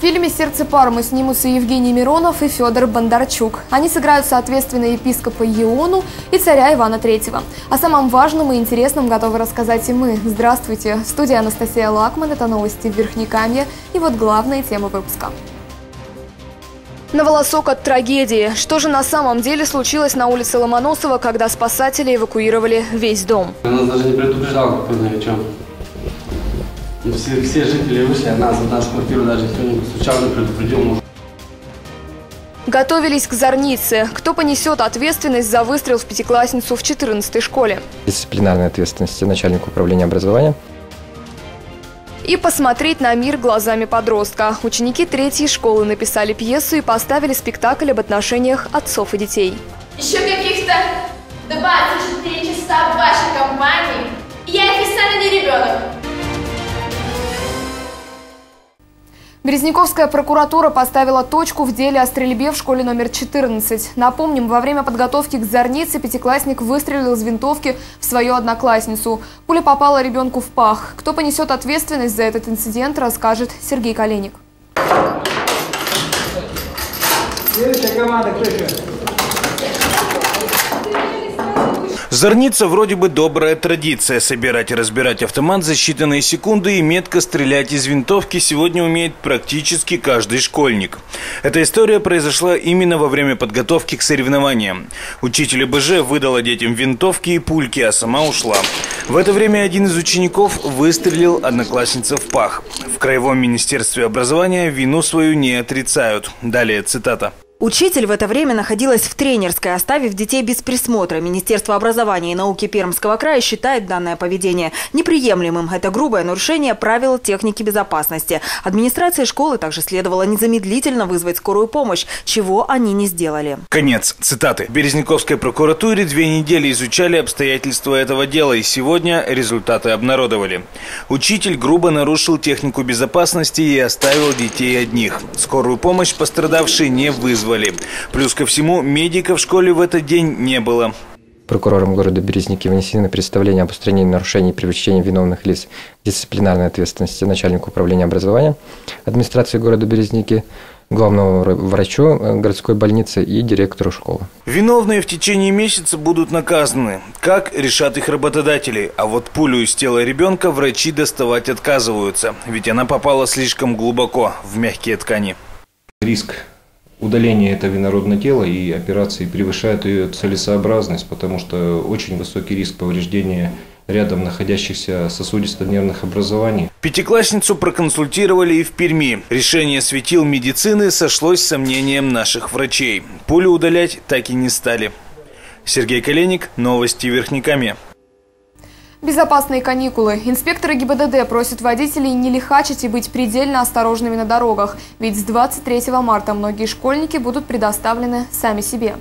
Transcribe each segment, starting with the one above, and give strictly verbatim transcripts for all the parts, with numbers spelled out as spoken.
В фильме «Сердце Пармы» снимутся Евгений Миронов и Федор Бондарчук. Они сыграют, соответственно, епископа Иону и царя Ивана Третьего. О самом важном и интересном готовы рассказать и мы. Здравствуйте! В студии Анастасия Лакман. Это новости в Верхнекамье. И вот главные темы выпуска. На волосок от трагедии. Что же на самом деле случилось на улице Ломоносова, когда спасатели эвакуировали весь дом? Нас даже не предупреждал никто ни о чем. Все, все жители вышли, а нас в нашу квартиру даже никто не постучал, не предупредил. Готовились к зорнице. Кто понесет ответственность за выстрел в пятиклассницу в четырнадцатой школе? Дисциплинарной ответственности начальника управления образования. И посмотреть на мир глазами подростка. Ученики третьей школы написали пьесу и поставили спектакль об отношениях отцов и детей. Еще каких-то двадцать четыре часа в вашей компании, и я официально не ребенок. Березняковская прокуратура поставила точку в деле о стрельбе в школе номер четырнадцать. Напомним, во время подготовки к зорнице пятиклассник выстрелил из винтовки в свою одноклассницу. Пуля попала ребенку в пах. Кто понесет ответственность за этот инцидент, расскажет Сергей Калиник. Следующая команда, кто еще? Зорница вроде бы добрая традиция. Собирать и разбирать автомат за считанные секунды и метко стрелять из винтовки сегодня умеет практически каждый школьник. Эта история произошла именно во время подготовки к соревнованиям. Учитель ОБЖ выдала детям винтовки и пульки, а сама ушла. В это время один из учеников выстрелил однокласснице в пах. В Краевом министерстве образования вину свою не отрицают. Далее цитата. Учитель в это время находилась в тренерской, оставив детей без присмотра. Министерство образования и науки Пермского края считает данное поведение неприемлемым. Это грубое нарушение правил техники безопасности. Администрации школы также следовало незамедлительно вызвать скорую помощь, чего они не сделали. Конец цитаты. В Березняковской прокуратуре две недели изучали обстоятельства этого дела, и сегодня результаты обнародовали. Учитель грубо нарушил технику безопасности и оставил детей одних. Скорую помощь пострадавшие не вызвали. Плюс ко всему, медиков в школе в этот день не было. Прокурором города Березники внесены представления об устранении нарушений и привлечении виновных лиц к дисциплинарной ответственности начальнику управления образования, администрации города Березники, главному врачу городской больницы и директору школы. Виновные в течение месяца будут наказаны. Как, решат их работодатели. А вот пулю из тела ребенка врачи доставать отказываются, ведь она попала слишком глубоко в мягкие ткани. Риск удаление этого инородного тела и операции превышает ее целесообразность, потому что очень высокий риск повреждения рядом находящихся сосудисто-нервных образований. Пятиклассницу проконсультировали и в Перми. Решение светил медицины сошлось с сомнением наших врачей. Пулю удалять так и не стали. Сергей Калиник, новости Верхнекамья. Безопасные каникулы. Инспекторы ГИБДД просят водителей не лихачить и быть предельно осторожными на дорогах. Ведь с двадцать третьего марта многие школьники будут предоставлены сами себе.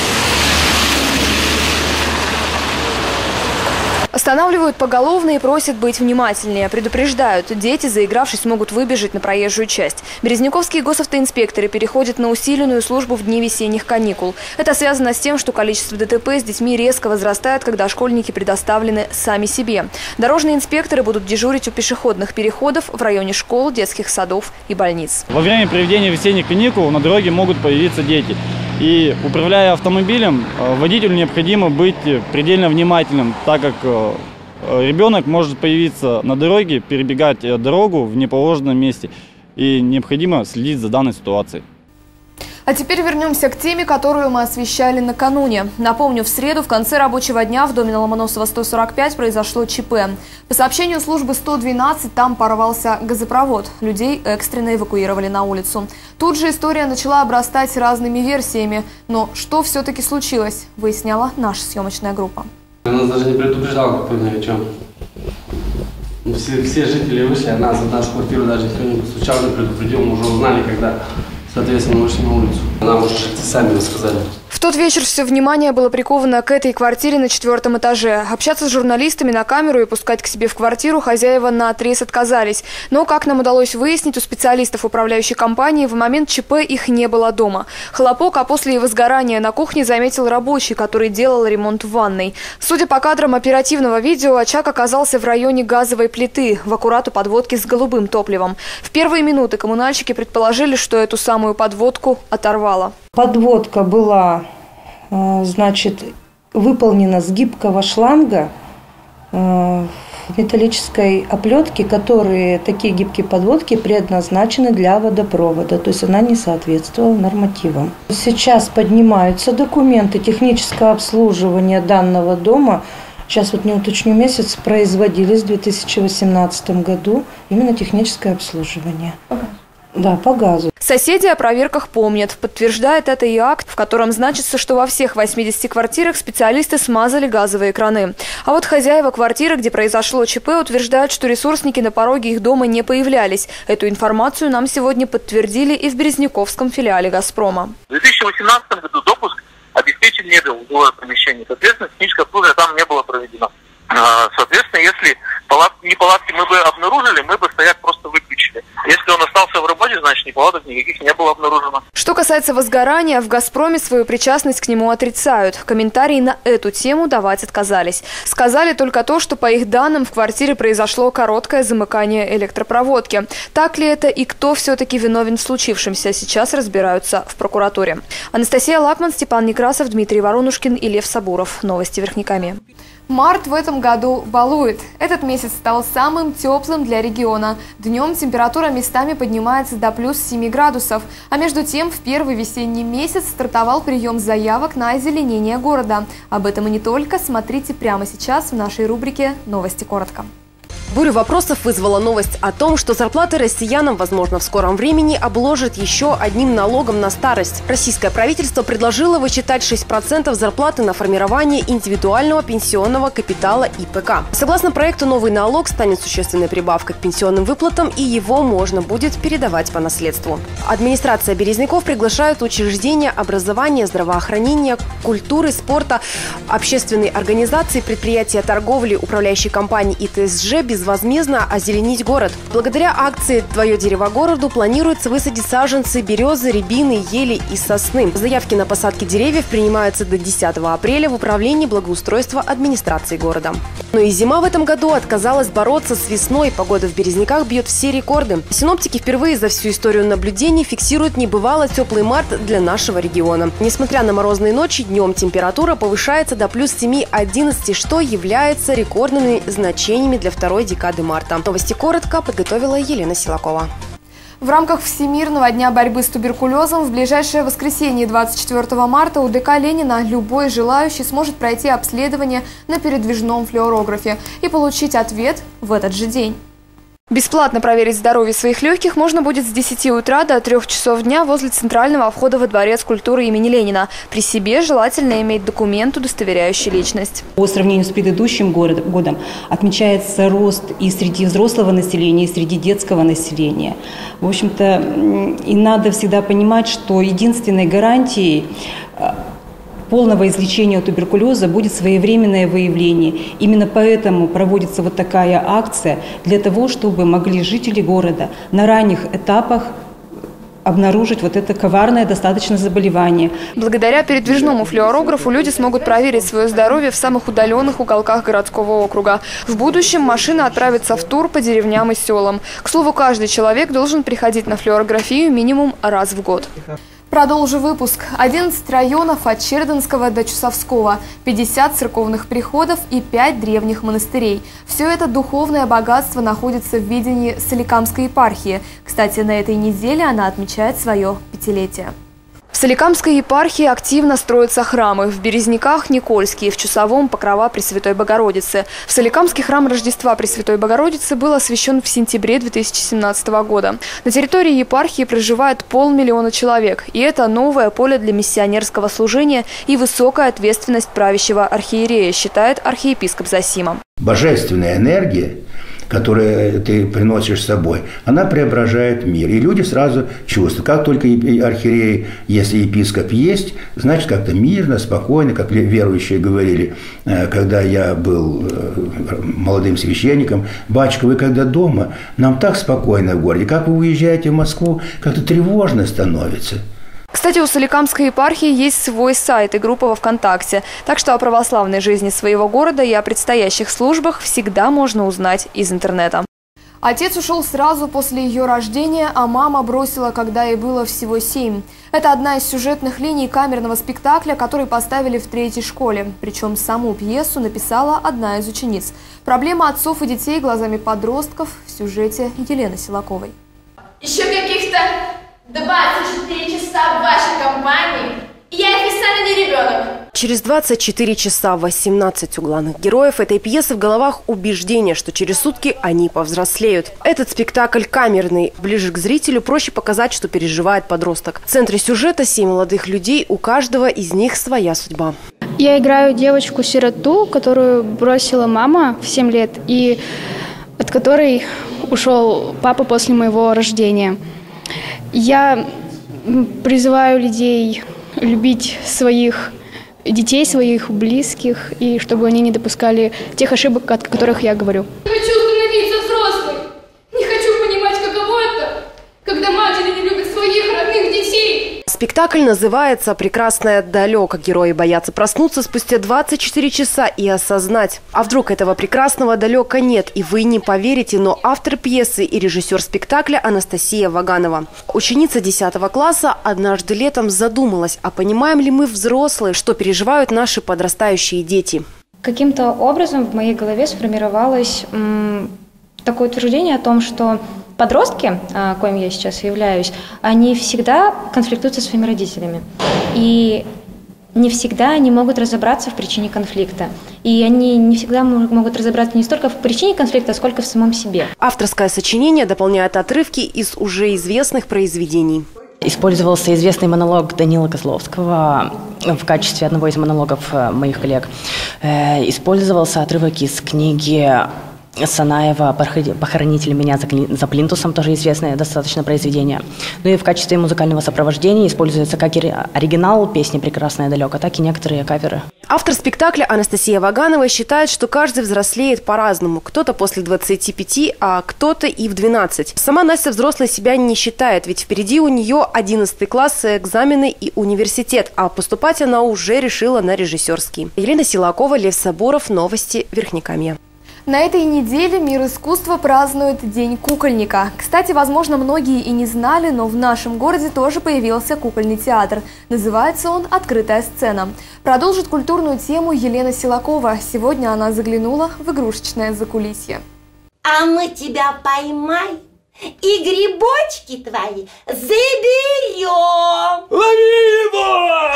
Останавливают поголовно и просят быть внимательнее. Предупреждают, дети, заигравшись, могут выбежать на проезжую часть. Березняковские госавтоинспекторы переходят на усиленную службу в дни весенних каникул. Это связано с тем, что количество ДТП с детьми резко возрастает, когда школьники предоставлены сами себе. Дорожные инспекторы будут дежурить у пешеходных переходов в районе школ, детских садов и больниц. Во время проведения весенних каникул на дороге могут появиться дети. И управляя автомобилем, водителю необходимо быть предельно внимательным, так как ребенок может появиться на дороге, перебегать дорогу в неположенном месте. И необходимо следить за данной ситуацией. А теперь вернемся к теме, которую мы освещали накануне. Напомню, в среду в конце рабочего дня в доме на Ломоносова сто сорок пять произошло ЧП. По сообщению службы сто двенадцать, там порвался газопровод. Людей экстренно эвакуировали на улицу. Тут же история начала обрастать разными версиями. Но что все-таки случилось, выясняла наша съемочная группа. Нас даже не предупреждал никто ни о чем. Все, все жители вышли, а нас в нашу квартиру даже никто не постучал, не предупредил. Мы уже узнали, когда, соответственно, вышли на улицу. Нам уже сами рассказали. В тот вечер все внимание было приковано к этой квартире на четвертом этаже. Общаться с журналистами на камеру и пускать к себе в квартиру хозяева наотрез отказались. Но, как нам удалось выяснить, у специалистов управляющей компании в момент ЧП их не было дома. Хлопок, а после возгорания на кухне заметил рабочий, который делал ремонт в ванной. Судя по кадрам оперативного видео, очаг оказался в районе газовой плиты, в аккурат у подводки с голубым топливом. В первые минуты коммунальщики предположили, что эту самую подводку оторвало. Подводка была, значит, выполнена с гибкого шланга металлической оплетки, которые, такие гибкие подводки, предназначены для водопровода, то есть она не соответствовала нормативам. Сейчас поднимаются документы технического обслуживания данного дома. Сейчас вот не уточню месяц, производились в две тысячи восемнадцатом году именно техническое обслуживание. Да, по газу. Соседи о проверках помнят. Подтверждает это и акт, в котором значится, что во всех восьмидесяти квартирах специалисты смазали газовые краны. А вот хозяева квартиры, где произошло ЧП, утверждают, что ресурсники на пороге их дома не появлялись. Эту информацию нам сегодня подтвердили и в Березняковском филиале «Газпрома». В две тысячи восемнадцатом году допуск обеспечен не был в жилое помещение. Соответственно, техническое обслуживание там не было проведено. Соответственно, если неполадки мы бы обнаружили, мы бы стояк просто выключили. Если он остался в работе, значит неполадок никаких не было обнаружено. Что касается возгорания, в «Газпроме» свою причастность к нему отрицают. Комментарии на эту тему давать отказались. Сказали только то, что по их данным в квартире произошло короткое замыкание электропроводки. Так ли это и кто все-таки виновен в случившемся, сейчас разбираются в прокуратуре. Анастасия Лакман, Степан Некрасов, Дмитрий Воронушкин и Лев Сабуров. Новости Верхнекаме. Март в этом году балует. Этот месяц стал самым теплым для региона. Днем температура местами поднимается до плюс семи градусов. А между тем, в первый весенний месяц стартовал прием заявок на озеленение города. Об этом и не только. Смотрите прямо сейчас в нашей рубрике «Новости коротко». Бурю вопросов вызвала новость о том, что зарплаты россиянам, возможно, в скором времени обложат еще одним налогом на старость. Российское правительство предложило вычитать шесть процентов зарплаты на формирование индивидуального пенсионного капитала И П К. Согласно проекту, новый налог станет существенной прибавкой к пенсионным выплатам, и его можно будет передавать по наследству. Администрация Березняков приглашает учреждения образования, здравоохранения, культуры, спорта, общественные организации, предприятия торговли, управляющие компании и Т С Ж без безвозмездно озеленить город. Благодаря акции «Твое дерево городу» планируется высадить саженцы березы, рябины, ели и сосны. Заявки на посадки деревьев принимаются до десятого апреля в управлении благоустройства администрации города. Но и зима в этом году отказалась бороться с весной. Погода в Березняках бьет все рекорды. Синоптики впервые за всю историю наблюдений фиксируют небывало теплый март для нашего региона. Несмотря на морозные ночи, днем температура повышается до плюс семи-одиннадцати, что является рекордными значениями для второй декады марта. Новости коротко подготовила Елена Силакова. В рамках Всемирного дня борьбы с туберкулезом в ближайшее воскресенье двадцать четвёртого марта у Д К Ленина любой желающий сможет пройти обследование на передвижном флюорографе и получить ответ в этот же день. Бесплатно проверить здоровье своих легких можно будет с десяти утра до трёх часов дня возле центрального входа во Дворец культуры имени Ленина. При себе желательно иметь документ, удостоверяющий личность. По сравнению с предыдущим годом отмечается рост и среди взрослого населения, и среди детского населения. В общем-то, и надо всегда понимать, что единственной гарантией полного излечения от туберкулеза будет своевременное выявление. Именно поэтому проводится вот такая акция для того, чтобы могли жители города на ранних этапах обнаружить вот это коварное достаточно заболевание. Благодаря передвижному флюорографу люди смогут проверить свое здоровье в самых удаленных уголках городского округа. В будущем машина отправится в тур по деревням и селам. К слову, каждый человек должен приходить на флюорографию минимум раз в год. Продолжу выпуск. одиннадцать районов от Чердынского до Чусовского, пятьдесят церковных приходов и пять древних монастырей. Все это духовное богатство находится в ведении Соликамской епархии. Кстати, на этой неделе она отмечает свое пятилетие. В Соликамской епархии активно строятся храмы. В Березняках – Никольский, в Чусовом – Покрова Пресвятой Богородицы. В Соликамский храм Рождества Пресвятой Богородицы был освящен в сентябре две тысячи семнадцатого года. На территории епархии проживает полмиллиона человек. И это новое поле для миссионерского служения и высокая ответственность правящего архиерея, считает архиепископ Зосима. Божественная энергия которое ты приносишь с собой, она преображает мир. И люди сразу чувствуют, как только архиерей, если епископ есть, значит, как-то мирно, спокойно, как верующие говорили, когда я был молодым священником: батюшка, вы когда дома, нам так спокойно в городе, как вы уезжаете в Москву, как-то тревожно становится. Кстати, у Соликамской епархии есть свой сайт и группа во ВКонтакте. Так что о православной жизни своего города и о предстоящих службах всегда можно узнать из интернета. Отец ушел сразу после ее рождения, а мама бросила, когда ей было всего семь. Это одна из сюжетных линий камерного спектакля, который поставили в третьей школе. Причем саму пьесу написала одна из учениц. Проблема отцов и детей глазами подростков в сюжете Елены Силаковой. Еще каких-то двадцать четыре часа в вашей компании, и я официально не ребенок. Через двадцать четыре часа восемнадцать у главных героев этой пьесы в головах убеждение, что через сутки они повзрослеют. Этот спектакль камерный. Ближе к зрителю проще показать, что переживает подросток. В центре сюжета семь молодых людей, у каждого из них своя судьба. Я играю девочку-сироту, которую бросила мама в семь лет, и от которой ушел папа после моего рождения. Я призываю людей любить своих детей, своих близких, и чтобы они не допускали тех ошибок, о которых я говорю. Не хочу становиться взрослой. Не хочу понимать, каково это, когда матери не любят своих родных детей. Спектакль называется «Прекрасное далеко». Герои боятся проснуться спустя двадцать четыре часа и осознать. А вдруг этого прекрасного далека нет, и вы не поверите, но автор пьесы и режиссер спектакля Анастасия Ваганова. Ученица десятого класса однажды летом задумалась, а понимаем ли мы, взрослые, что переживают наши подрастающие дети? Каким-то образом в моей голове сформировалось м, такое утверждение о том, что подростки, коим я сейчас являюсь, они всегда конфликтуют со своими родителями. И не всегда они могут разобраться в причине конфликта. И они не всегда могут разобраться не столько в причине конфликта, сколько в самом себе. Авторское сочинение дополняет отрывки из уже известных произведений. Использовался известный монолог Данила Козловского в качестве одного из монологов моих коллег. Использовался отрывок из книги Санаева «Похороните меня за плинтусом», тоже известное достаточно произведение. Ну и в качестве музыкального сопровождения используется как оригинал песни «Прекрасное далеко», так и некоторые каверы. Автор спектакля Анастасия Ваганова считает, что каждый взрослеет по-разному. Кто-то после двадцати пяти, а кто-то и в двенадцать. Сама Настя взрослой себя не считает, ведь впереди у нее одиннадцатый класс, экзамены и университет, а поступать она уже решила на режиссерский. Елена Силакова, Лев Соборов, новости Верхнекамья. На этой неделе мир искусства празднует День кукольника. Кстати, возможно, многие и не знали, но в нашем городе тоже появился кукольный театр. Называется он «Открытая сцена». Продолжит культурную тему Елена Силакова. Сегодня она заглянула в игрушечное закулисье. А мы тебя поймаем и грибочки твои заберем. Лови его!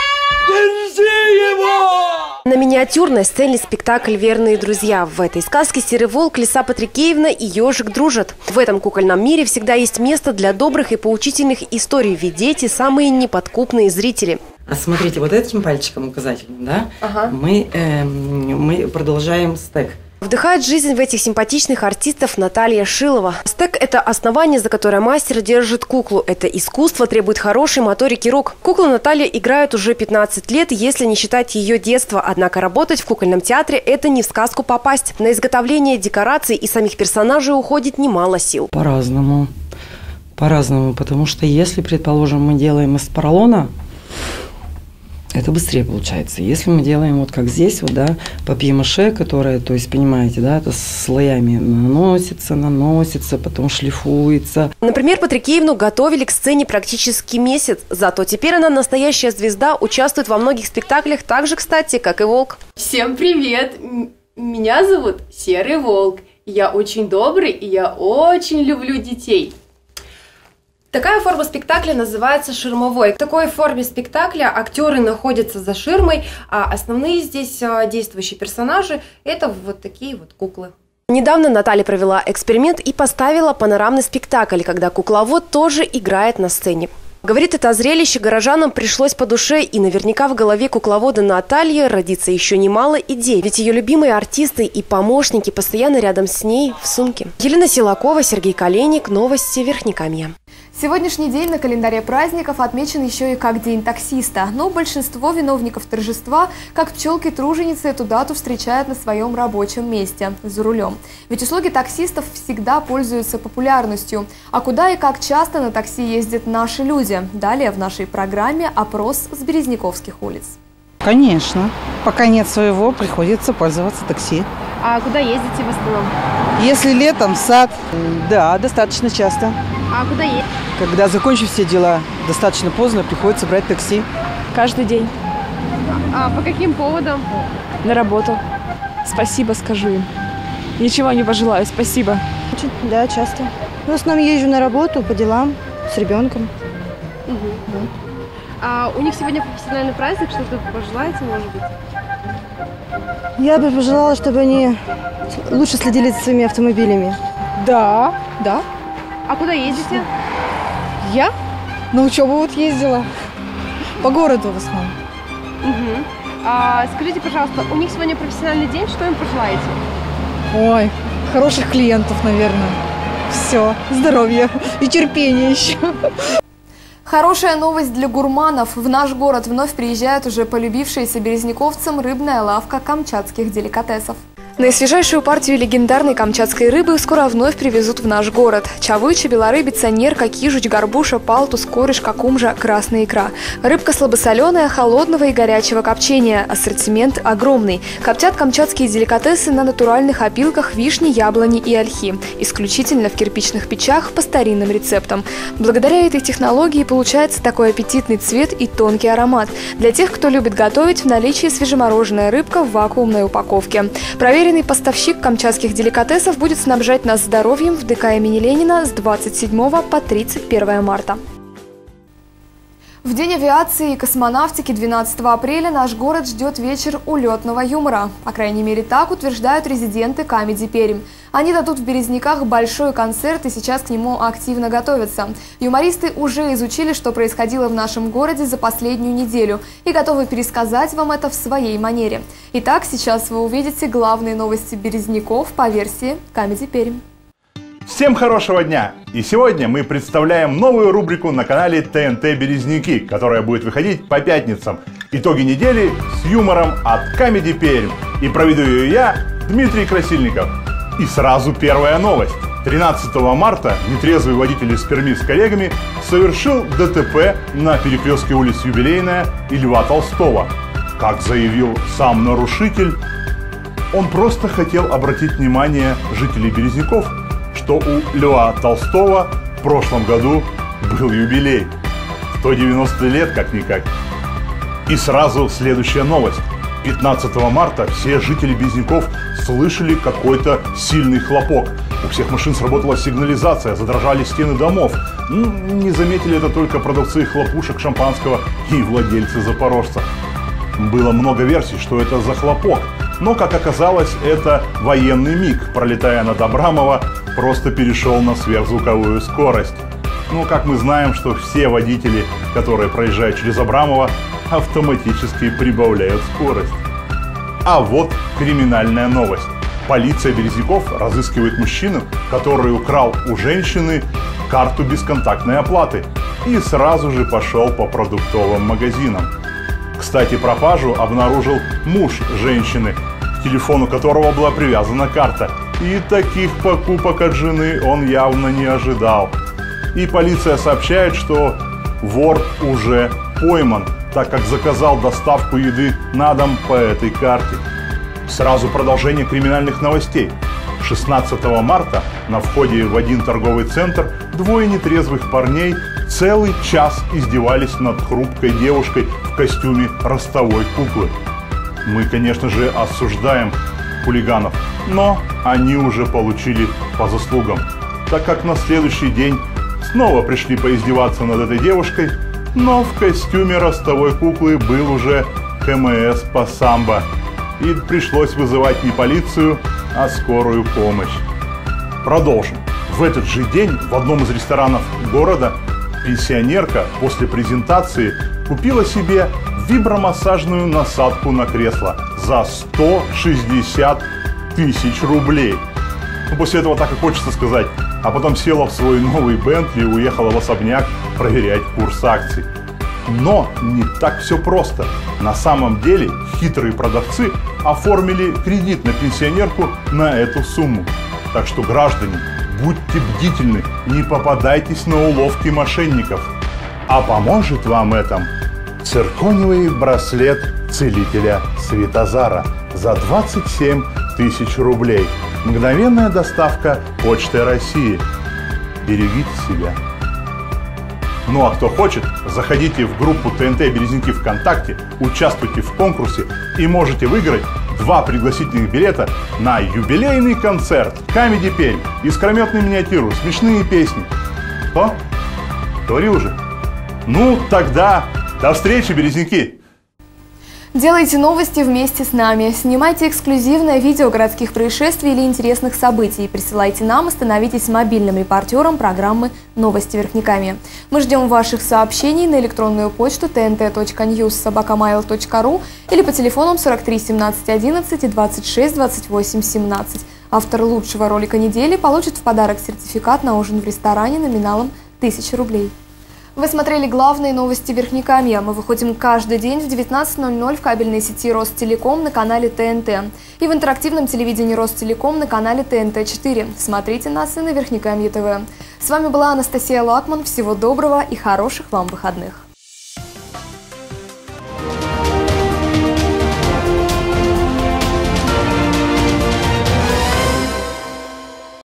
Держи его! На миниатюрной сцене спектакль «Верные друзья». В этой сказке серый волк, лиса Патрикеевна и ежик дружат. В этом кукольном мире всегда есть место для добрых и поучительных историй, ведь дети – самые неподкупные зрители. А смотрите, вот этим пальчиком указательным, да, ага. мы, э, мы продолжаем стек. Вдыхает жизнь в этих симпатичных артистов Наталья Шилова. Стек – это основание, за которое мастер держит куклу. Это искусство требует хорошей моторики рук. Куклу Наталья играет уже пятнадцать лет, если не считать ее детства. Однако работать в кукольном театре – это не в сказку попасть. На изготовление декораций и самих персонажей уходит немало сил. По-разному. По-разному. Потому что если, предположим, мы делаем из поролона, это быстрее получается. Если мы делаем вот как здесь, вот, да, папье-маше, которое, то есть, понимаете, да, это слоями наносится, наносится, потом шлифуется. Например, Патрикеевну готовили к сцене практически месяц. Зато теперь она настоящая звезда, участвует во многих спектаклях, так же, кстати, как и волк. Всем привет! Меня зовут Серый волк. Я очень добрый и я очень люблю детей. Такая форма спектакля называется ширмовой. В такой форме спектакля актеры находятся за ширмой, а основные здесь действующие персонажи – это вот такие вот куклы. Недавно Наталья провела эксперимент и поставила панорамный спектакль, когда кукловод тоже играет на сцене. Говорит, это зрелище горожанам пришлось по душе, и наверняка в голове кукловода Натальи родится еще немало идей. Ведь ее любимые артисты и помощники постоянно рядом с ней в сумке. Елена Силакова, Сергей Коленник, новости Верхнекамья. Сегодняшний день на календаре праздников отмечен еще и как День таксиста. Но большинство виновников торжества, как пчелки-труженицы, эту дату встречают на своем рабочем месте – за рулем. Ведь услуги таксистов всегда пользуются популярностью. А куда и как часто на такси ездят наши люди? Далее в нашей программе опрос с березняковских улиц. Конечно. Пока нет своего, приходится пользоваться такси. А куда ездите в основном? Если летом, в сад, да, достаточно часто. А куда ездите? Когда закончу все дела, достаточно поздно, приходится брать такси. Каждый день. А по каким поводам? На работу. Спасибо скажу им. Ничего не пожелаю, спасибо. Да, часто. В основном езжу на работу, по делам, с ребенком. Угу. Да. А у них сегодня профессиональный праздник, что-то пожелаете, может быть? Я бы пожелала, чтобы они лучше следили за своими автомобилями. Да, да. А куда ездите? Я на учебу вот ездила. По городу в основном. Угу. А, скажите, пожалуйста, у них сегодня профессиональный день, что им пожелаете? Ой, хороших клиентов, наверное. Все, здоровья и терпения еще. Хорошая новость для гурманов. В наш город вновь приезжает уже полюбившаяся березняковцам рыбная лавка камчатских деликатесов. Наисвежайшую партию легендарной камчатской рыбы скоро вновь привезут в наш город. Чавыча, белорыбица, нерка, кижуч, горбуша, палтус, кореш, кукумжа, красная икра. Рыбка слабосоленая, холодного и горячего копчения. Ассортимент огромный. Коптят камчатские деликатесы на натуральных опилках вишни, яблони и ольхи. Исключительно в кирпичных печах по старинным рецептам. Благодаря этой технологии получается такой аппетитный цвет и тонкий аромат. Для тех, кто любит готовить, в наличии свежемороженая рыбка в вакуумной упаковке. Проверенный поставщик камчатских деликатесов будет снабжать нас здоровьем в ДК имени Ленина с двадцать седьмого по тридцать первое марта. В День авиации и космонавтики двенадцатого апреля наш город ждет вечер улетного юмора. По крайней мере, так утверждают резиденты Камеди Пермь. Они дадут в Березниках большой концерт и сейчас к нему активно готовятся. Юмористы уже изучили, что происходило в нашем городе за последнюю неделю и готовы пересказать вам это в своей манере. Итак, сейчас вы увидите главные новости Березников по версии Камеди Пермь. Всем хорошего дня! И сегодня мы представляем новую рубрику на канале ТНТ Березники, которая будет выходить по пятницам. Итоги недели с юмором от Камеди Пермь. И проведу ее я, Дмитрий Красильников. И сразу первая новость. тринадцатого марта нетрезвый водитель из Перми с коллегами совершил ДТП на перекрестке улиц Юбилейная и Льва Толстого. Как заявил сам нарушитель, он просто хотел обратить внимание жителей Березников, что у Льва Толстого в прошлом году был юбилей. сто девяносто лет как-никак. И сразу следующая новость. пятнадцатого марта все жители Березников слышали какой-то сильный хлопок. У всех машин сработала сигнализация, задрожали стены домов. Ну, не заметили это только продавцы хлопушек шампанского и владельцы запорожца. Было много версий, что это за хлопок. Но, как оказалось, это военный МиГ, пролетая над Абрамово, просто перешел на сверхзвуковую скорость. Ну, как мы знаем, что все водители, которые проезжают через Абрамово, автоматически прибавляют скорость. А вот криминальная новость. Полиция Березников разыскивает мужчину, который украл у женщины карту бесконтактной оплаты и сразу же пошел по продуктовым магазинам. Кстати, пропажу обнаружил муж женщины, к телефону которого была привязана карта. И таких покупок от жены он явно не ожидал. И полиция сообщает, что вор уже пойман, так как заказал доставку еды на дом по этой карте. Сразу продолжение криминальных новостей. шестнадцатого марта на входе в один торговый центр двое нетрезвых парней целый час издевались над хрупкой девушкой в костюме ростовой куклы. Мы, конечно же, осуждаем хулиганов, но они уже получили по заслугам, так как на следующий день снова пришли поиздеваться над этой девушкой, но в костюме ростовой куклы был уже КМС по самбо, и пришлось вызывать не полицию, а скорую помощь. Продолжим. В этот же день в одном из ресторанов города Пенсионерка после презентации купила себе вибромассажную насадку на кресло за сто шестьдесят тысяч рублей. Ну, после этого так и хочется сказать. А потом села в свой новый Бентли и уехала в особняк проверять курс акций. Но не так все просто. На самом деле хитрые продавцы оформили кредит на пенсионерку на эту сумму. Так что, граждане, будьте бдительны, не попадайтесь на уловки мошенников. А поможет вам этом циркониевый браслет целителя Светозара за двадцать семь тысяч рублей. Мгновенная доставка Почтой России. Берегите себя. Ну а кто хочет, заходите в группу ТНТ Березники ВКонтакте, участвуйте в конкурсе и можете выиграть два пригласительных билета на юбилейный концерт Comedy Пермь. Искрометную миниатюру, смешные песни. Что? Говорил же. Ну тогда до встречи, Березники! Делайте новости вместе с нами. Снимайте эксклюзивное видео городских происшествий или интересных событий. Присылайте нам и становитесь мобильным репортером программы «Новости Верхнекамья». Мы ждем ваших сообщений на электронную почту тнт точка ньюс собака майл точка ру или по телефонам сорок три семнадцать одиннадцать и двадцать шесть двадцать восемь семнадцать. Автор лучшего ролика недели получит в подарок сертификат на ужин в ресторане номиналом тысяча рублей. Вы смотрели главные новости Верхнекамья. Мы выходим каждый день в девятнадцать ноль ноль в кабельной сети Ростелеком на канале ТНТ и в интерактивном телевидении Ростелеком на канале ТНТ четыре. Смотрите нас и на Верхнекамье ТВ. С вами была Анастасия Лакман. Всего доброго и хороших вам выходных.